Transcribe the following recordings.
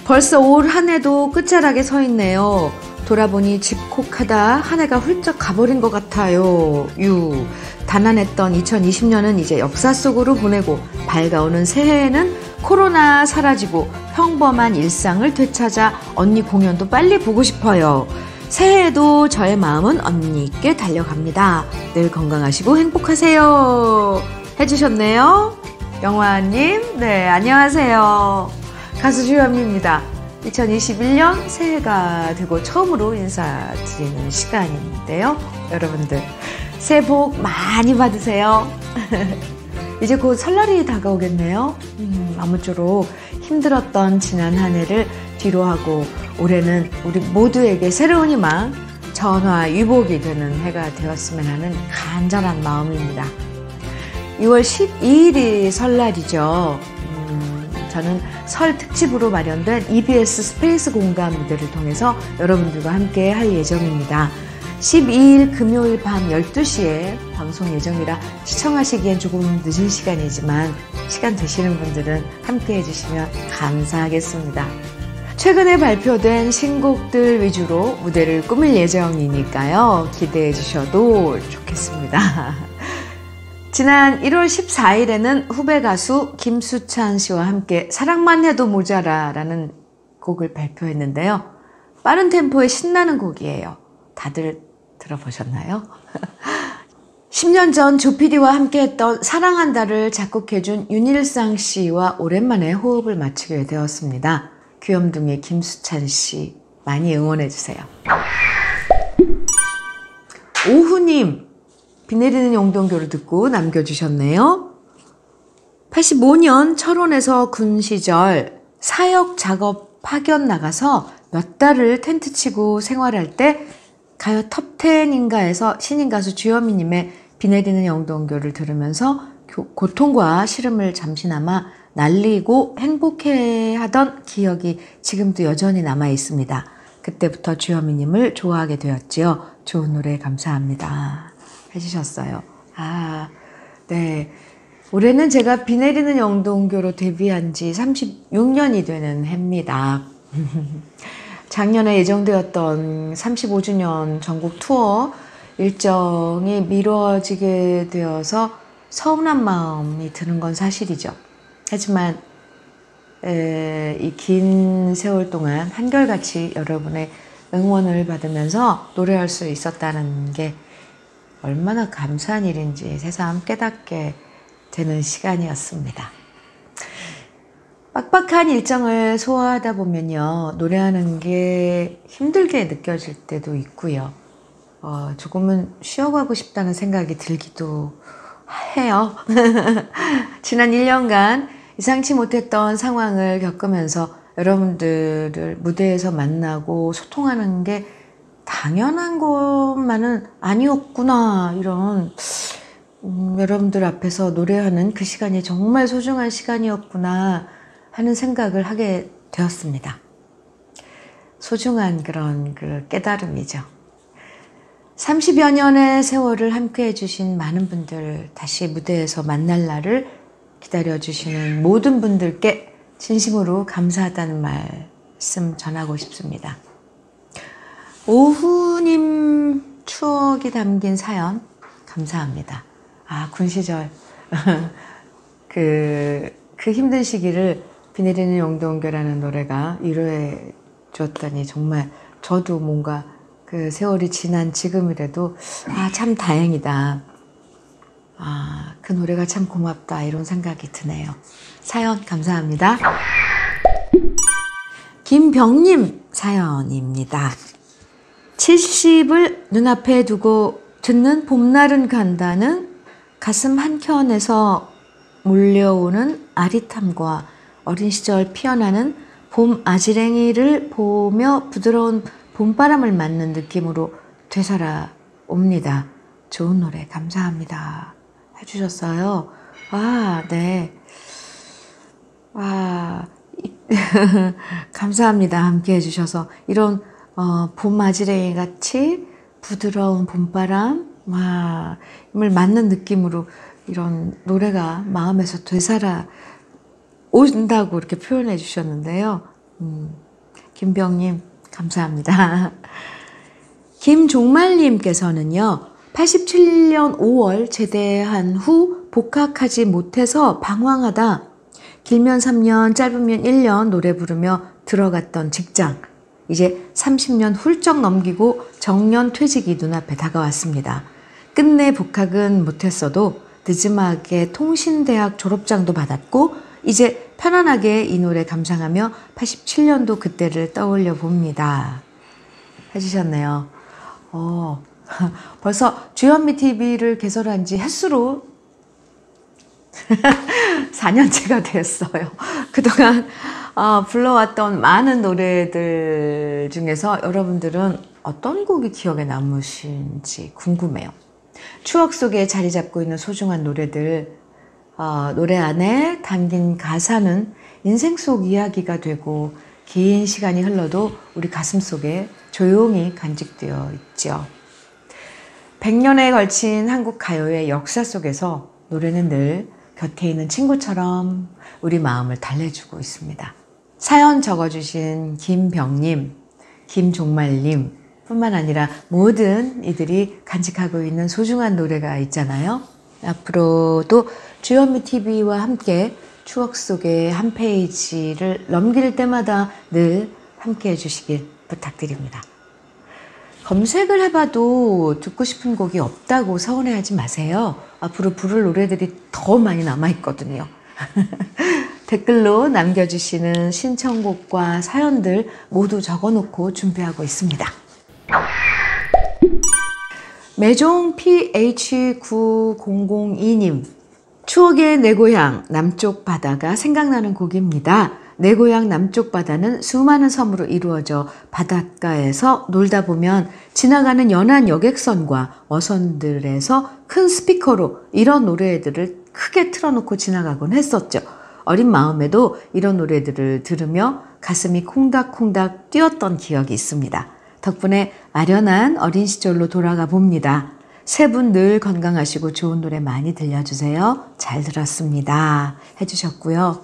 벌써 올 한 해도 끝자락에 서 있네요. 돌아보니 집콕하다 한 해가 훌쩍 가버린 것 같아요. 단안했던 2020년은 이제 역사 속으로 보내고 밝아오는 새해에는 코로나 사라지고 평범한 일상을 되찾아 언니 공연도 빨리 보고 싶어요. 새해에도 저의 마음은 언니께 달려갑니다. 늘 건강하시고 행복하세요. 해주셨네요. 영화님, 네, 안녕하세요. 가수 주현미입니다. 2021년 새해가 되고 처음으로 인사드리는 시간인데요. 여러분들 새해 복 많이 받으세요. 이제 곧 설날이 다가오겠네요. 아무쪼록 힘들었던 지난 한 해를 뒤로하고 올해는 우리 모두에게 새로운 희망, 전화위복이 되는 해가 되었으면 하는 간절한 마음입니다. 2월 12일이 설날이죠. 저는 설 특집으로 마련된 EBS 스페이스 공감 무대를 통해서 여러분들과 함께 할 예정입니다. 12일 금요일 밤 12시에 방송 예정이라 시청하시기엔 조금 늦은 시간이지만 시간 되시는 분들은 함께 해주시면 감사하겠습니다. 최근에 발표된 신곡들 위주로 무대를 꾸밀 예정이니까요. 기대해 주셔도 좋겠습니다. 지난 1월 14일에는 후배 가수 김수찬 씨와 함께 사랑만 해도 모자라 라는 곡을 발표했는데요. 빠른 템포의 신나는 곡이에요. 다들 들어보셨나요? 10년 전 조피디와 함께 했던 사랑한다를 작곡해준 윤일상 씨와 오랜만에 호흡을 맞추게 되었습니다. 귀염둥이 김수찬 씨 많이 응원해주세요. 오후님, 비 내리는 영동교를 듣고 남겨주셨네요. 85년 철원에서 군 시절 사역 작업 파견 나가서 몇 달을 텐트 치고 생활할 때 가요 톱10인가에서 신인 가수 주현미님의 비 내리는 영동교를 들으면서 고통과 시름을 잠시나마 날리고 행복해하던 기억이 지금도 여전히 남아 있습니다. 그때부터 주현미님을 좋아하게 되었지요. 좋은 노래 감사합니다. 해주셨어요. 네. 올해는 제가 비 내리는 영동교로 데뷔한 지 36년이 되는 해입니다. 작년에 예정되었던 35주년 전국 투어 일정이 미뤄지게 되어서 서운한 마음이 드는 건 사실이죠. 하지만 이 긴 세월 동안 한결같이 여러분의 응원을 받으면서 노래할 수 있었다는 게 얼마나 감사한 일인지 새삼 깨닫게 되는 시간이었습니다. 빡빡한 일정을 소화하다 보면요, 노래하는 게 힘들게 느껴질 때도 있고요. 조금은 쉬어가고 싶다는 생각이 들기도 해요. 지난 1년간 예상치 못했던 상황을 겪으면서 여러분들을 무대에서 만나고 소통하는 게 당연한 것만은 아니었구나, 이런 여러분들 앞에서 노래하는 그 시간이 정말 소중한 시간이었구나 하는 생각을 하게 되었습니다. 소중한 그런 그 깨달음이죠. 30여 년의 세월을 함께 해주신 많은 분들, 다시 무대에서 만날 날을 기다려주시는 모든 분들께 진심으로 감사하다는 말씀 전하고 싶습니다. 오후님 추억이 담긴 사연 감사합니다. 군 시절 그 힘든 시기를 비 내리는 영동교라는 노래가 위로해 주었다니 정말 저도 뭔가 그 세월이 지난 지금이라도 참 다행이다. 그 노래가 참 고맙다, 이런 생각이 드네요. 사연 감사합니다. 김병님 사연입니다. 70을 눈앞에 두고 듣는 봄날은 간다는 가슴 한켠에서 몰려오는 아릿함과 어린 시절 피어나는 봄 아지랭이를 보며 부드러운 봄바람을 맞는 느낌으로 되살아옵니다. 좋은 노래 감사합니다. 해주셨어요. 네. 감사합니다. 함께 해주셔서. 이런 봄 아지랭이 같이 부드러운 봄바람, 을 맞는 느낌으로 이런 노래가 마음에서 되살아 온다고 이렇게 표현해 주셨는데요. 김병님 감사합니다. 김종말님께서는요. 87년 5월 제대한 후 복학하지 못해서 방황하다 길면 3년 짧으면 1년 노래 부르며 들어갔던 직장 이제 30년 훌쩍 넘기고 정년 퇴직이 눈앞에 다가왔습니다. 끝내 복학은 못했어도 늦음하게 통신대학 졸업장도 받았고 이제 편안하게 이 노래 감상하며 87년도 그때를 떠올려 봅니다. 해주셨네요. 벌써 주현미 TV를 개설한 지 햇수로 4년째가 됐어요. 그동안 불러왔던 많은 노래들 중에서 여러분들은 어떤 곡이 기억에 남으신지 궁금해요. 추억 속에 자리 잡고 있는 소중한 노래들, 노래 안에 담긴 가사는 인생 속 이야기가 되고 긴 시간이 흘러도 우리 가슴 속에 조용히 간직되어 있죠. 100년에 걸친 한국 가요의 역사 속에서 노래는 늘 곁에 있는 친구처럼 우리 마음을 달래주고 있습니다. 사연 적어주신 김병님, 김종말님 뿐만 아니라 모든 이들이 간직하고 있는 소중한 노래가 있잖아요. 앞으로도 주현미 TV와 함께 추억 속의 한 페이지를 넘길 때마다 늘 함께 해주시길 부탁드립니다. 검색을 해봐도 듣고 싶은 곡이 없다고 서운해하지 마세요. 앞으로 부를 노래들이 더 많이 남아있거든요. 댓글로 남겨주시는 신청곡과 사연들 모두 적어놓고 준비하고 있습니다. 매종 PH9002님, 추억의 내 고향 남쪽 바다가 생각나는 곡입니다. 내 고향 남쪽 바다는 수많은 섬으로 이루어져 바닷가에서 놀다 보면 지나가는 연안 여객선과 어선들에서 큰 스피커로 이런 노래들을 크게 틀어놓고 지나가곤 했었죠. 어린 마음에도 이런 노래들을 들으며 가슴이 콩닥콩닥 뛰었던 기억이 있습니다. 덕분에 아련한 어린 시절로 돌아가 봅니다. 세 분 늘 건강하시고 좋은 노래 많이 들려주세요. 잘 들었습니다. 해주셨고요.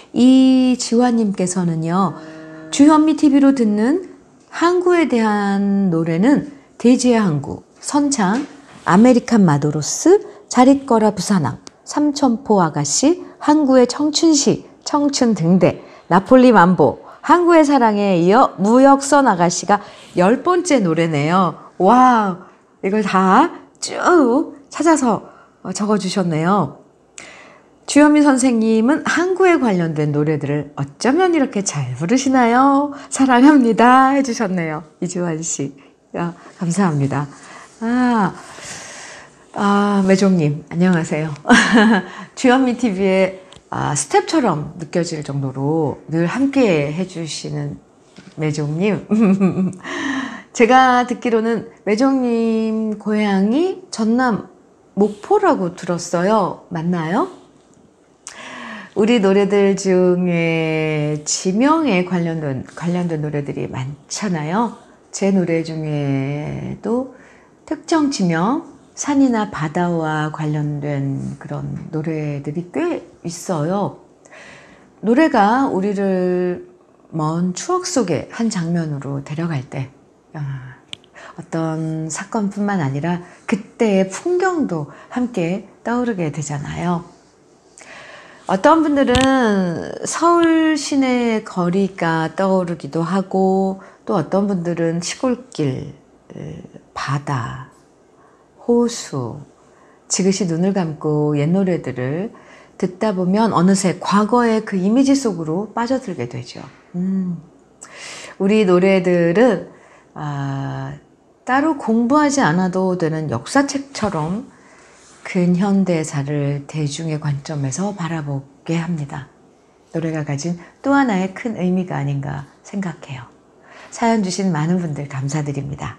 이지화님께서는요. 주현미 TV로 듣는 항구에 대한 노래는 돼지의 항구, 선창, 아메리칸 마도로스, 잘 있거라 부산항, 삼천포 아가씨, 항구의 청춘시, 청춘 등대, 나폴리 만보, 항구의 사랑에 이어 무역선 아가씨가 10번째 노래네요. 와우, 이걸 다 쭉 찾아서 적어주셨네요. 주현미 선생님은 항구에 관련된 노래들을 어쩌면 이렇게 잘 부르시나요? 사랑합니다 해주셨네요. 이주환 씨, 감사합니다. 매종님 안녕하세요. 주현미 TV의 스텝처럼 느껴질 정도로 늘 함께 해주시는 매종님. 제가 듣기로는 매종님 고향이 전남 목포라고 들었어요. 맞나요? 우리 노래들 중에 지명에 관련된 노래들이 많잖아요. 제 노래 중에도 특정 지명, 산이나 바다와 관련된 그런 노래들이 꽤 있어요. 노래가 우리를 먼 추억 속의 한 장면으로 데려갈 때 어떤 사건뿐만 아니라 그때의 풍경도 함께 떠오르게 되잖아요. 어떤 분들은 서울 시내 거리가 떠오르기도 하고 또 어떤 분들은 시골길, 바다, 호수, 지그시 눈을 감고 옛 노래들을 듣다 보면 어느새 과거의 그 이미지 속으로 빠져들게 되죠. 우리 노래들은 따로 공부하지 않아도 되는 역사책처럼 근현대사를 대중의 관점에서 바라보게 합니다. 노래가 가진 또 하나의 큰 의미가 아닌가 생각해요. 사연 주신 많은 분들 감사드립니다.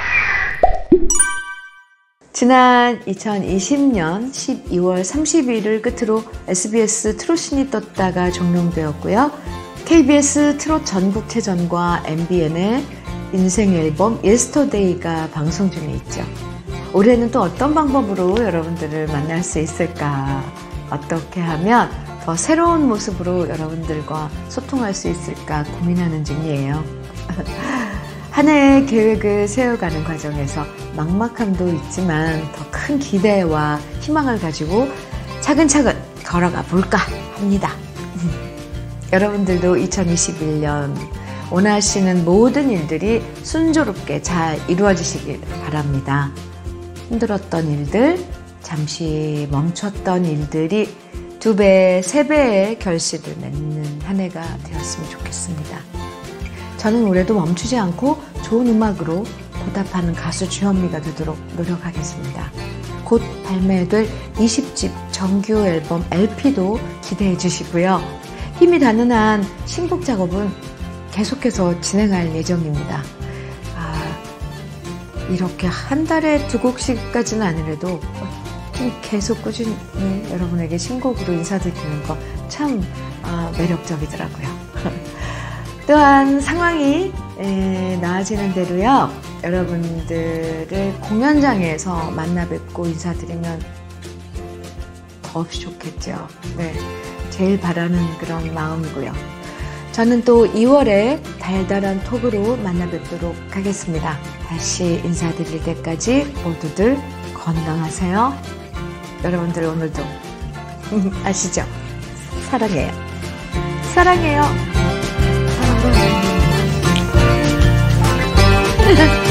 지난 2020년 12월 30일을 끝으로 SBS 트롯신이 떴다가 종영되었고요. KBS 트롯 전국체전과 MBN의 인생 앨범 예스터데이가 방송 중에 있죠. 올해는 또 어떤 방법으로 여러분들을 만날 수 있을까? 어떻게 하면 더 새로운 모습으로 여러분들과 소통할 수 있을까 고민하는 중이에요. 한 해의 계획을 세워가는 과정에서 막막함도 있지만 더 큰 기대와 희망을 가지고 차근차근 걸어가 볼까 합니다. 여러분들도 2021년 원하시는 모든 일들이 순조롭게 잘 이루어지시길 바랍니다. 힘들었던 일들, 잠시 멈췄던 일들이 2배, 3배의 결실을 맺는 한 해가 되었으면 좋겠습니다. 저는 올해도 멈추지 않고 좋은 음악으로 보답하는 가수 주현미가 되도록 노력하겠습니다. 곧 발매될 20집 정규 앨범 LP도 기대해 주시고요. 힘이 닿는 한 신곡 작업은 계속해서 진행할 예정입니다. 이렇게 한 달에 2곡씩까지는 아니래도 좀 계속 꾸준히 여러분에게 신곡으로 인사드리는 거 참 매력적이더라고요. 또한 상황이 나아지는 대로요, 여러분들을 공연장에서 만나 뵙고 인사드리면 더없이 좋겠죠. 네, 제일 바라는 그런 마음이고요. 저는 또 2월에 달달한 톡으로 만나 뵙도록 하겠습니다. 다시 인사드릴 때까지 모두들 건강하세요. 여러분들 오늘도 아시죠? 사랑해요. 사랑해요. 사랑해요.